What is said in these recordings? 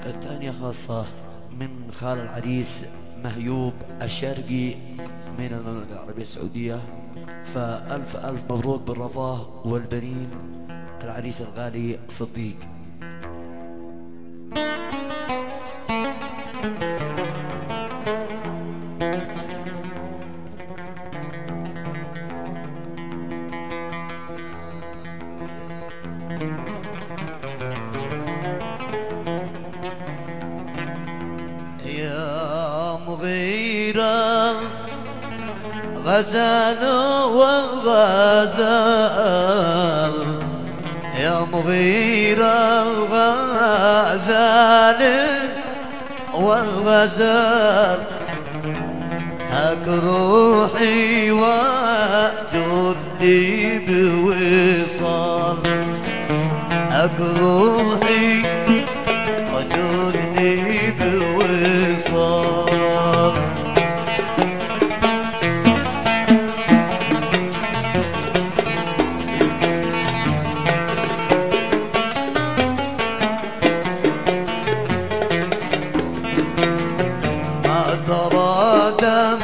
الثانية خاصة من خال العريس مهيوب الشرقي من المملكة العربية السعودية. فألف ألف مبروك بالرفاه والبنين العريس الغالي صديق. يا مغير الغزال والغزال، يا مغير الغزال والغزال، هاك روحي وجود لي بوصال، هاك روحي وجود لي بوصال. ما ترى دم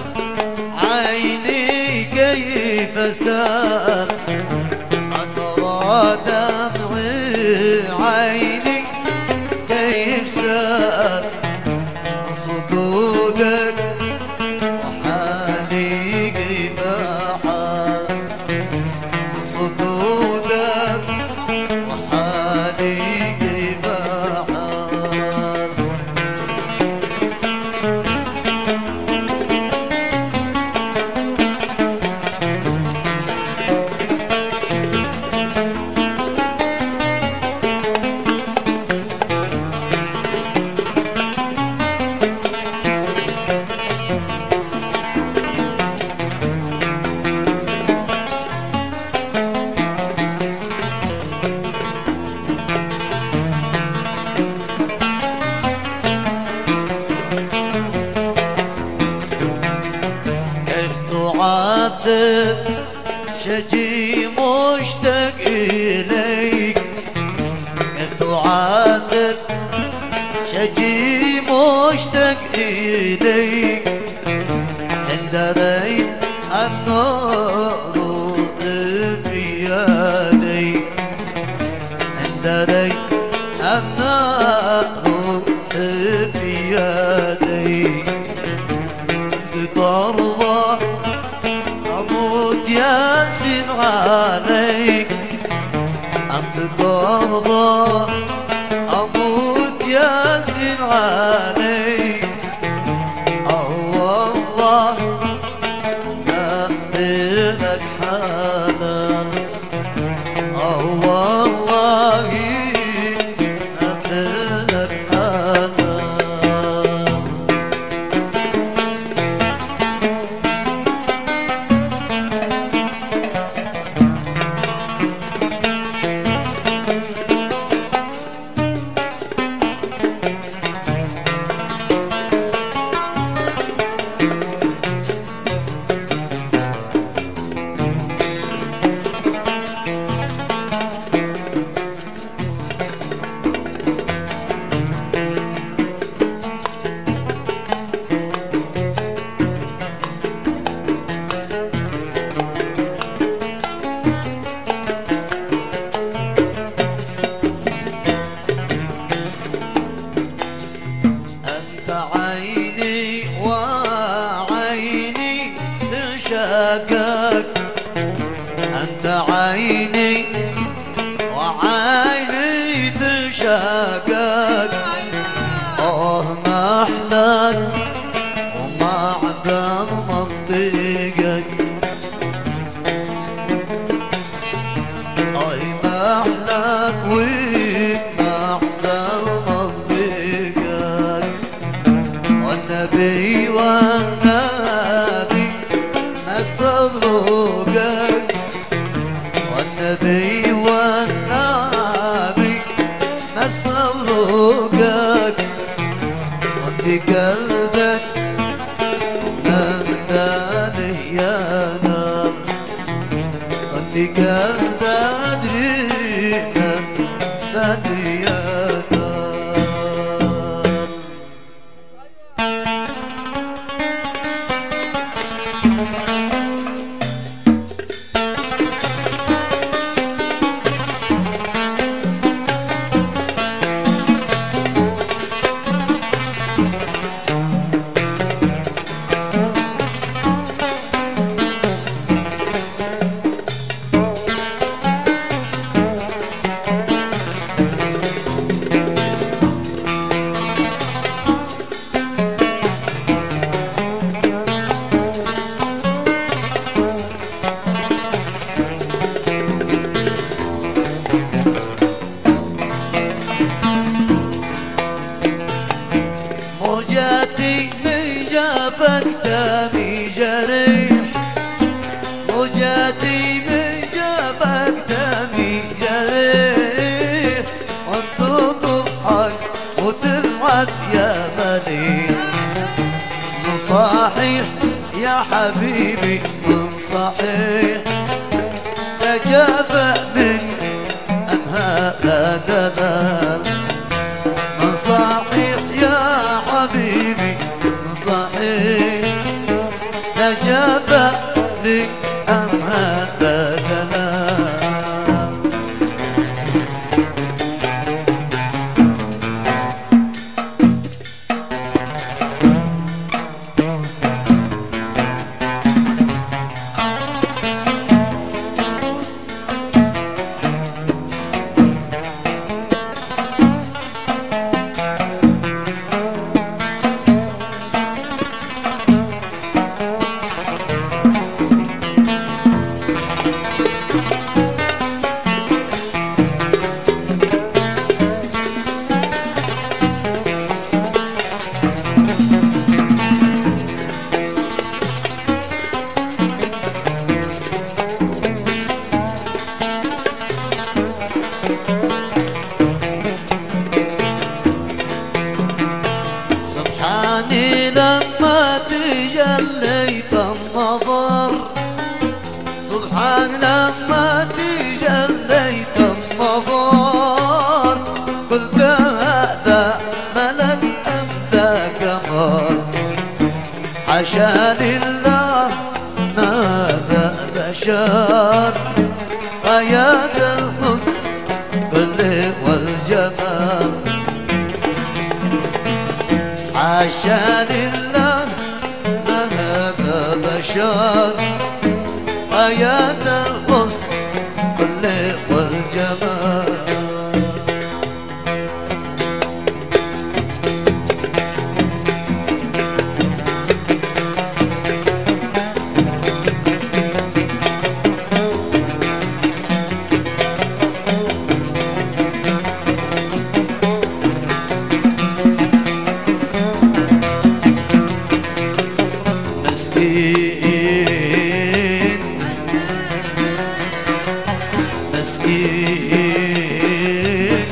عيني كيف سال، ما ترى دمع عيني كيف سال، صدودك وحالي كيف حال، صدودك وحالي كيف حال. تعذب شجي مشتاق إليك، كيف تعذب شجي مشتاق إليك، إن دريت النار في يدي، إن دريت النار في يدي، ترضى أموت ياسين عليك، أنت ترضى أموت ياسين عليك. والله نبيلك حنان، والله نبيلك حنان. عيني وعيني تشاكك، أنت عيني وعيني تشاكك. ما أحلاك وما عدم منطقك، ما أحلاك وما عدم منطقك. والنبي والنبي نصدقك، والنبي والنبي نصدقك. ودي قلبك ناداني يا نار، ودي قلبك أدري ناداني يا نار. حالي من صحيح يا حبيبي من صحيح تجاب من هذا دلال من صحيح يا حبيبي من صحيح تجاب من هذا دلال سبحاني لما تجليت النظر سبحان لما تجليت النظر قلت هذا ملك أم ذا قمر حاشا لله ماذا بشر غايات الحسن كل والجمال حاشا لله ما هذا بشر آيات الحسن كل والجمال مسكين مسكين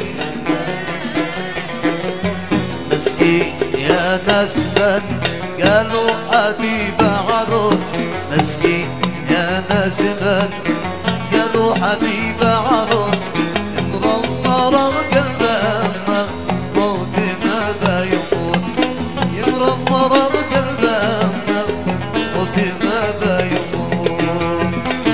مسكين يا ناس من قالوا حبيب عروس مسكين يا ناس من قالوا حبيب عروس مغمر قلبه أما موت ما بيموت يمرمر قلبه أما موت ما بيموت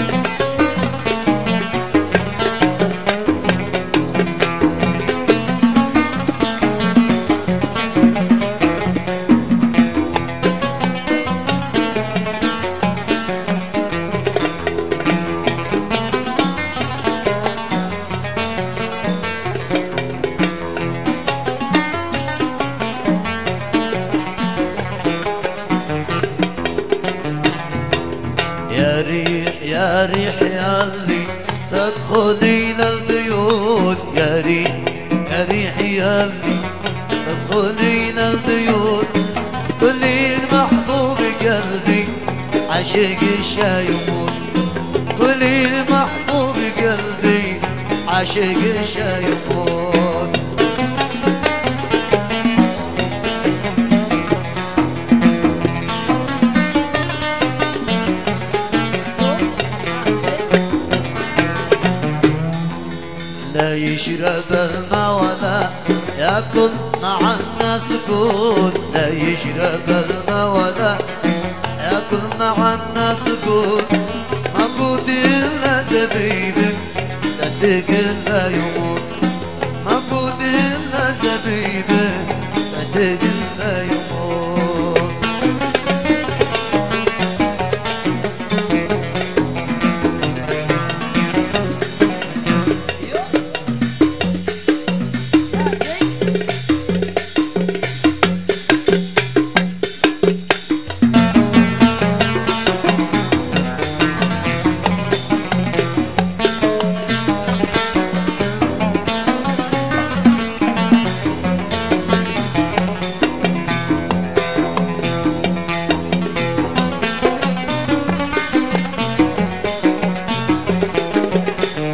يا ريح يا ريح يا اللي تدخلين البيوت يا ريح يا ريح يا اللي تدخلين البيوت كلي المحبوب قلبي عاشق الشاي يموت كلي المحبوب قلبي عاشق الشاي يموت لا يشرب الماء ولا ياكل مع الناس قوت لا يشرب الماء ولا ياكل مع الناس قوت ما قوت الا زبيبك لا تقل لا يموت ما قوت الا زبيبك لا تقل لا يموت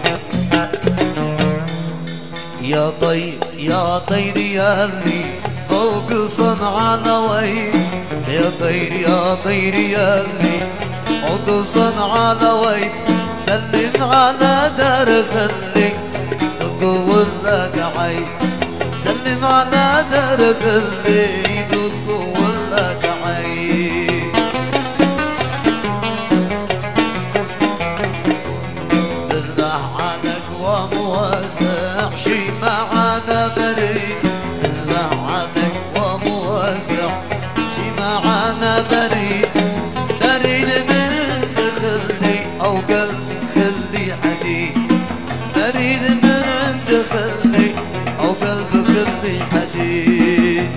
يا طير يا اللي فوق صنعاء نويت يا طير يا طير ياللي فوق صنعاء نويت سلم على دار خلي دق ولا دعيت سلم على دار خلي دق ولا دعيت بالله عنك وموزع شي معانا بريد بالله عنك وموزع شي معانا بريد بريد من دخلي او قلب خلي حديد بريد من دخلي او قلب خلي حديد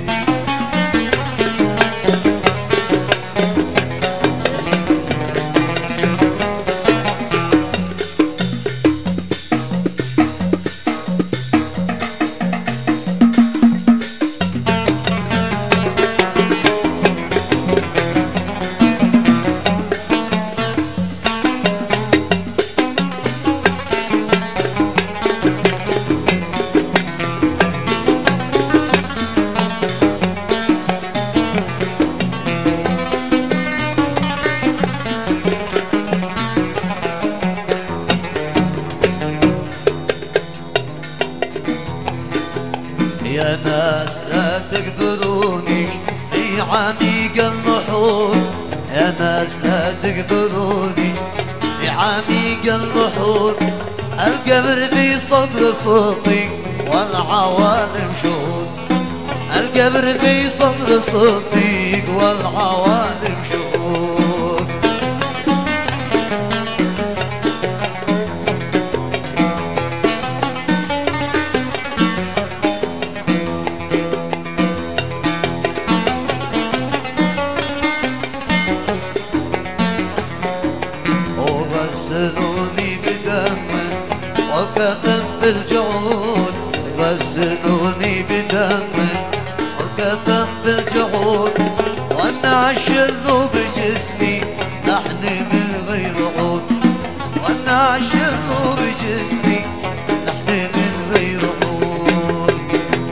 يا ناس لا تقبلوني في عميق النحور يا ناس لا تقبلوني في عميق النحور القبر في صدر صوتي والعوالم شهود القبر في صدر صوتي والعوالم شهود غسلوني بدم وكفن في الجعود غسلوني بدم وكفن في الجعود ونعشلوا بجسمي لحن من غير عود ونعشلوا بجسمي لحن من غير عود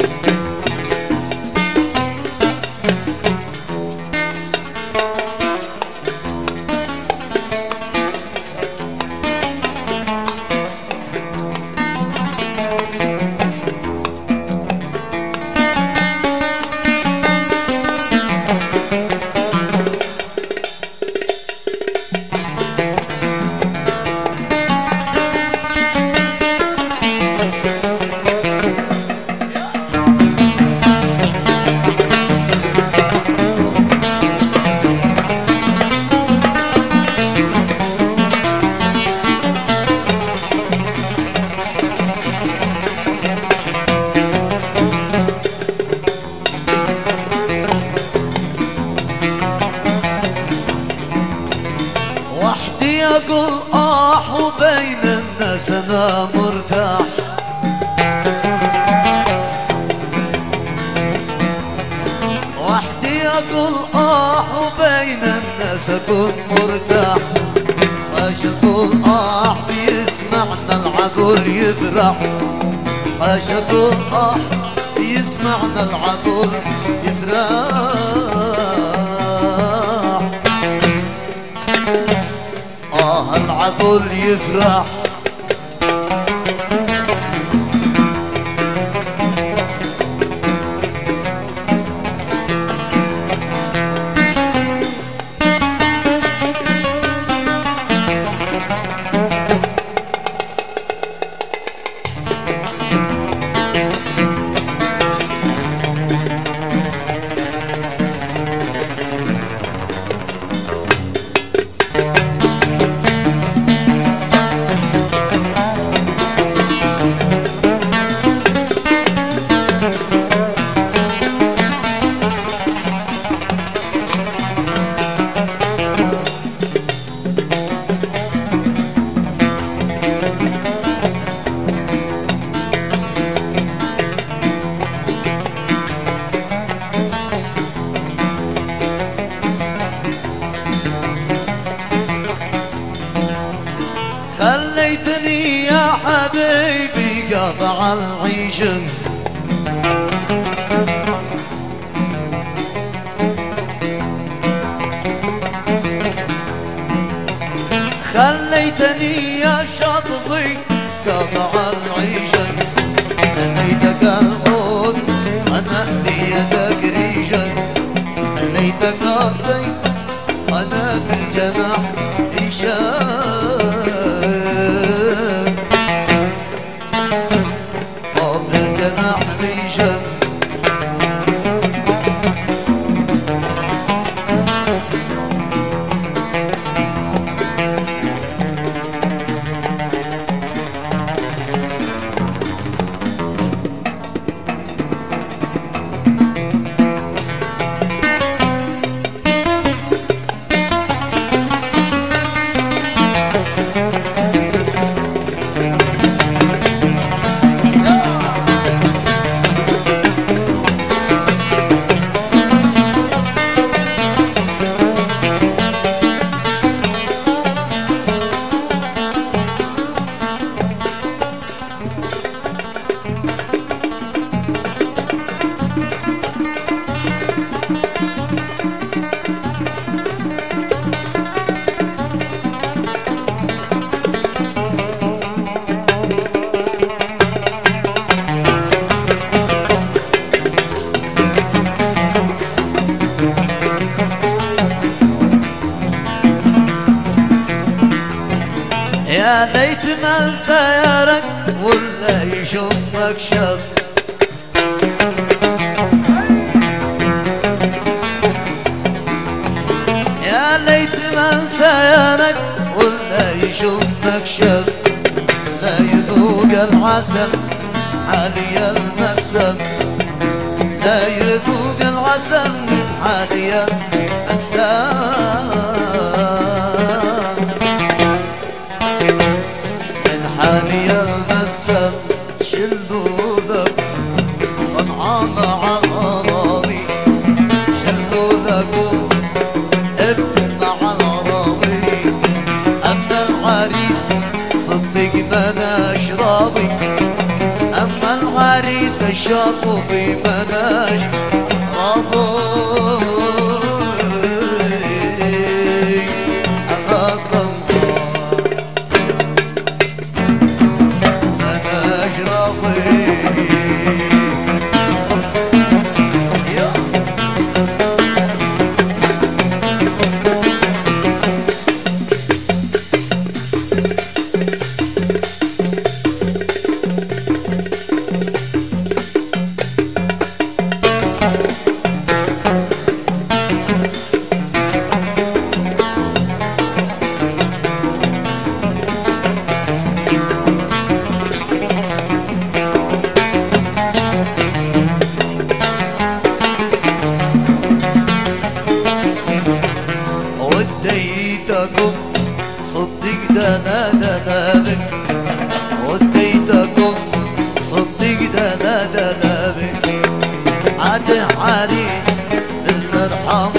وحدي اقول وبين الناس انا مرتاح وحدي اقول وبين الناس اكون مرتاح صاش اقول بيسمعنا العقول يفرح صاش اقول بيسمعنا العقول يفرح العقل يفرح خليتني يا حبيبي قطع العيش أنا بيدك ريشك ليتك غطيت أنا بالجناح ريشك بالجناح ريشك يا ليت ما سيرك ولا يشوفك شاب يا ليت ما سيرك ولا يشوفك شاب لا يذوق العسل حالي المكسب لا يذوق العسل من حالي المكسب حالي المبسم شلوا لك صنعاء مع الأراضي شلوا لكم ابن مع الأراضي أما العريس صدق مناش راضي أما العريس الشاطبي مناش راضي وديتكم صدق دنا بك وديتكم صدق دنا بك عاد عريس الله يرحمه